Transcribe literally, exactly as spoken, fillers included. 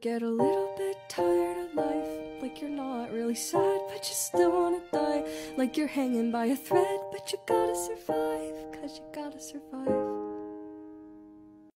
get a little bit tired of life, like you're not really sad, but you still wanna die, like you're hanging by a thread, but you gotta survive, cause you gotta survive.